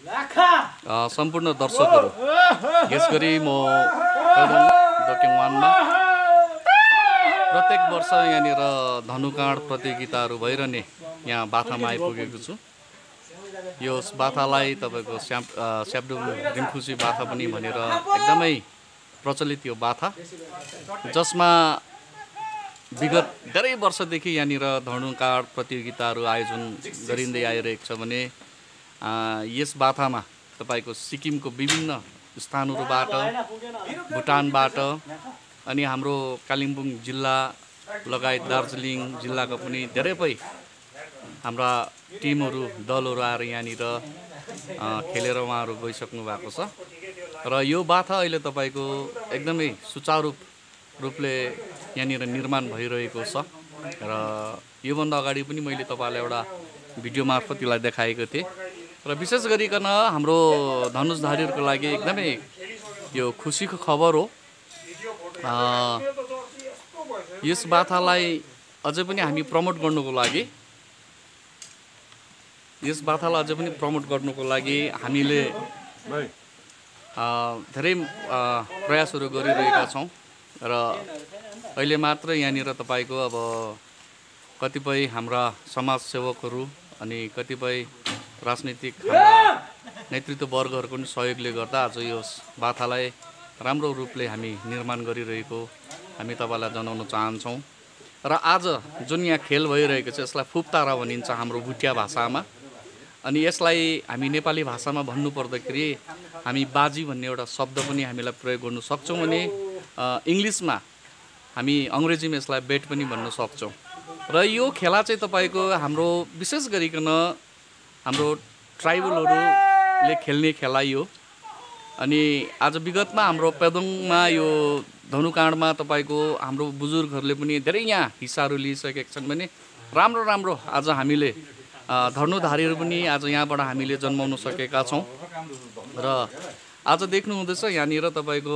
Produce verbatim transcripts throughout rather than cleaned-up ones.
सम्पूर्ण दर्शकहरू यसगरी म पेदोङ दोक्योङ वानमा प्रत्येक वर्ष यहाँनिर धनुकाँड प्रतियोगिताहरू भइरहने यहाँ बाथामा आइपुगेको छु। यो बाथालाई तपाईँको स्याप स्यापडुङ रिम्फुसी बाथा पनि भनेर एकदमै प्रचलित यो बाथा, जसमा विगत धेरै वर्षदेखि यहाँनिर धनुकाँड प्रतियोगिताहरू आयोजन गरिँदै आइरहेको छ भने यस बाथामा तपाईँको सिक्किमको विभिन्न स्थानहरूबाट, भुटानबाट अनि हाम्रो कालिम्पोङ जिल्ला लगायत दार्जिलिङ जिल्लाको पनि धेरै पै हाम्रा टिमहरू दलहरू आएर यहाँनिर खेलेर उहाँहरू गइसक्नु भएको छ। र यो बाथा अहिले तपाईँको एकदमै सुचारू रूपले यहाँनिर निर्माण भइरहेको छ। र योभन्दा अगाडि पनि मैले तपाईँलाई एउटा भिडियो मार्फत यसलाई देखाएको थिएँ। र विशेष गरिकन हाम्रो धनुषधारीहरूको लागि एकदमै यो खुसीको खबर हो। यस बाथालाई अझै पनि हामी प्रमोट गर्नुको लागि यस बाथालाई अझै पनि प्रमोट गर्नुको लागि हामीले धेरै प्रयासहरू गरिरहेका छौँ। र अहिले मात्र यहाँनिर तपाईँको अब कतिपय हाम्रा समाजसेवकहरू अनि कतिपय राजनीतिक नेतृत्व वर्गहरूको पनि सहयोगले गर्दा आज यो बाथालाई राम्रो रूपले हामी निर्माण गरिरहेको हामी तपाईँलाई जनाउन चाहन्छौँ। र आज जुन यहाँ खेल भइरहेको छ यसलाई फुपतारा भनिन्छ हाम्रो भुटिया भाषामा। अनि यसलाई हामी नेपाली भाषामा भन्नुपर्दाखेरि हामी बाजी भन्ने एउटा शब्द पनि हामीलाई प्रयोग गर्नु सक्छौँ भने इङ्ग्लिसमा हामी अङ्ग्रेजीमा यसलाई बेट पनि भन्न सक्छौँ। र यो खेला चाहिँ तपाईँको हाम्रो विशेष गरिकन हाम्रो ट्राइबलहरूले खेल्ने खेला यो। अनि आज विगतमा हाम्रो पेदोङमा यो धनुकाँडमा तपाईँको हाम्रो बुजुर्गहरूले पनि धेरै यहाँ हिस्साहरू लिइसकेका छन् भने राम्रो राम्रो आज हामीले धनुधारीहरू पनि आज यहाँबाट हामीले जन्माउन सकेका छौँ। र आज देख्नुहुँदैछ यहाँनिर तपाईँको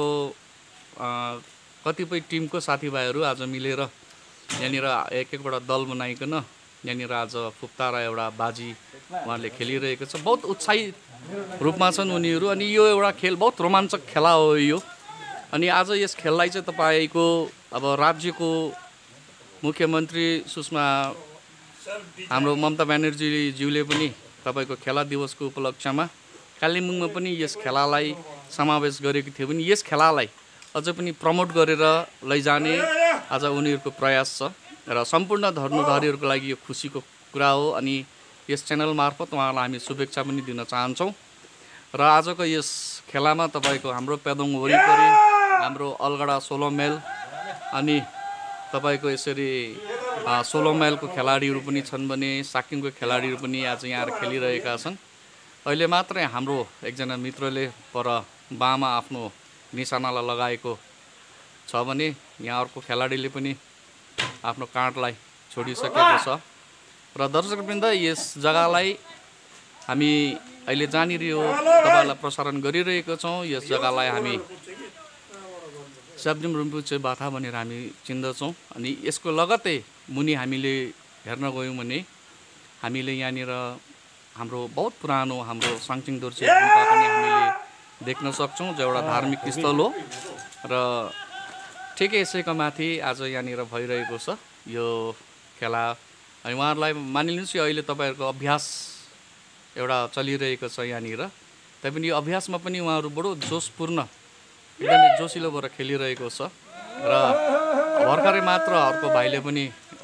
कतिपय टिमको साथीभाइहरू आज मिलेर यहाँनिर एक एकवटा दल बनाइकन यहाँनिर आज फुपतारा एउटा बाजी उहाँहरूले खेलिरहेको छ। बहुत उत्साहित रूपमा छन् उनीहरू। अनि यो एउटा खेल बहुत रोमाञ्चक खेला हो यो। अनि आज यस खेललाई चाहिँ तपाईँको अब राज्यको मुख्यमन्त्री सुषमा हाम्रो ममता ब्यानर्जीज्यूले पनि तपाईँको खेला दिवसको उपलक्ष्यमा कालिम्पोङमा पनि यस खेलालाई समावेश गरेको थियो भने यस खेलालाई अझै पनि प्रमोट गरेर लैजाने आज उनीहरूको प्रयास छ। र सम्पूर्ण धनुधारीहरूको लागि यो खुसीको कुरा हो। अनि यस च्यानल मार्फत उहाँलाई हामी शुभेच्छा पनि दिन चाहन्छौँ। र आजको यस खेलामा तपाईँको हाम्रो पेदोङ वरिपरि हाम्रो अलगढा सोह्र माइल अनि तपाईँको यसरी सोह्र माइलको खेलाडीहरू पनि छन् भने साक्किमको खेलाडीहरू पनि आज यहाँ खेलिरहेका छन्। अहिले मात्रै हाम्रो एकजना मित्रले पर बामा आफ्नो निशानालाई लगाएको छ भने यहाँ अर्को खेलाडीले पनि आफ्नो काँडलाई छोडिसकेको छ। र दर्शकवृन्द यस जग्गालाई हामी अहिले जहाँनिर यो तपाईँलाई प्रसारण गरिरहेको छौँ यस जग्गालाई हामी स्यापडुङ रिम्फुसी बाथा भनेर हामी चिन्दछौँ। अनि यसको लगत्तै मुनि हामीले हेर्न गयौँ भने हामीले यहाँनिर हाम्रो बहुत पुरानो हाम्रो साङचिङ दोर्जे गुम्पा पनि हामीले देख्न सक्छौँ जो एउटा धार्मिक स्थल हो। र ठिकै यसैको माथि आज यहाँनिर भइरहेको छ यो खेला। अनि उहाँहरूलाई मानिलिनुहोस् यो अहिले तपाईँहरूको अभ्यास एउटा चलिरहेको छ यहाँनिर। तैपनि यो अभ्यासमा पनि उहाँहरू बडो जोसपूर्ण एकदमै जोसिलो भएर खेलिरहेको छ। र भर्खरै मात्र अर्को भाइले पनि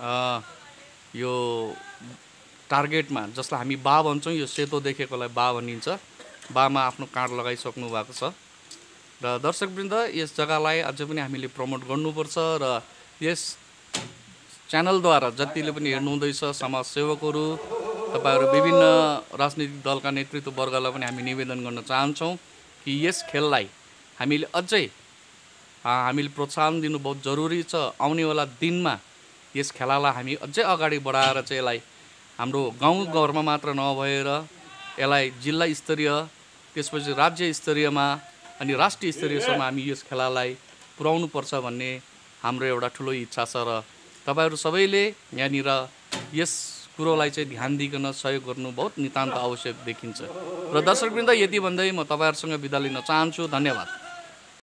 यो टार्गेटमा जसलाई हामी बा भन्छौँ यो सेतो देखेकोलाई बा भनिन्छ बामा आफ्नो काँड लगाइसक्नु भएको छ। र दर्शकवृन्द यस जग्गालाई अझै पनि हामीले प्रमोट गर्नुपर्छ। र यस च्यानलद्वारा जतिले पनि हेर्नुहुँदैछ समाजसेवकहरू तपाईँहरू विभिन्न राजनीतिक दलका नेतृत्व वर्गलाई पनि हामी निवेदन गर्न चाहन्छौँ कि यस खेललाई हामीले अझै हामीले प्रोत्साहन दिनु बहुत जरुरी छ। आउनेवाला दिनमा यस खेलालाई हामी अझै अगाडि बढाएर चाहिँ यसलाई हाम्रो गाउँघरमा मात्र नभएर यसलाई जिल्ला स्तरीय त्यसपछि राज्य स्तरीयमा अनि राष्ट्रिय स्तरीयसम्म हामी यस खेलालाई पुर्याउनुपर्छ भन्ने हाम्रो एउटा ठुलो इच्छा छ। र तपाईँहरू सबैले यहाँनिर यस कुरोलाई चाहिँ ध्यान दिइकन सहयोग गर्नु बहुत नितान्त आवश्यक देखिन्छ। र दर्शकवृन्द, यति भन्दै म तपाईँहरूसँग बिदा लिन चाहन्छु। धन्यवाद।